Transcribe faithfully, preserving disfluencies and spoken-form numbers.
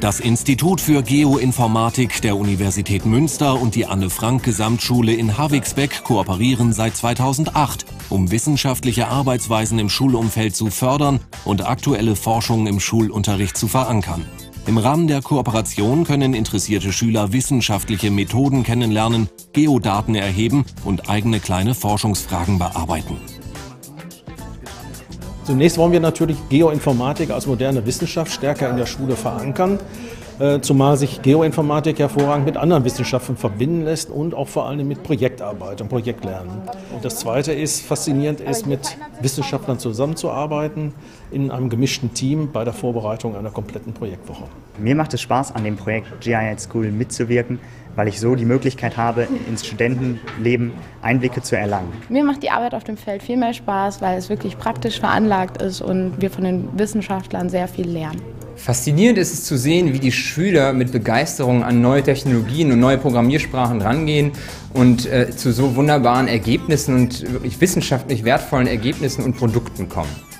Das Institut für Geoinformatik der Universität Münster und die Anne-Frank-Gesamtschule in Havixbeck kooperieren seit zweitausendacht, um wissenschaftliche Arbeitsweisen im Schulumfeld zu fördern und aktuelle Forschung im Schulunterricht zu verankern. Im Rahmen der Kooperation können interessierte Schüler wissenschaftliche Methoden kennenlernen, Geodaten erheben und eigene kleine Forschungsfragen bearbeiten. Zunächst wollen wir natürlich Geoinformatik als moderne Wissenschaft stärker in der Schule verankern, zumal sich Geoinformatik hervorragend mit anderen Wissenschaften verbinden lässt und auch vor allem mit Projektarbeit und Projektlernen. Und das Zweite ist, faszinierend ist, mit Wissenschaftlern zusammenzuarbeiten in einem gemischten Team bei der Vorbereitung einer kompletten Projektwoche. Mir macht es Spaß, an dem Projekt G I at School mitzuwirken, weil ich so die Möglichkeit habe, ins Studentenleben Einblicke zu erlangen. Mir macht die Arbeit auf dem Feld viel mehr Spaß, weil es wirklich praktisch veranlagt ist und wir von den Wissenschaftlern sehr viel lernen. Faszinierend ist es zu sehen, wie die Schüler mit Begeisterung an neue Technologien und neue Programmiersprachen rangehen und äh, zu so wunderbaren Ergebnissen und wirklich wissenschaftlich wertvollen Ergebnissen und Produkten kommen.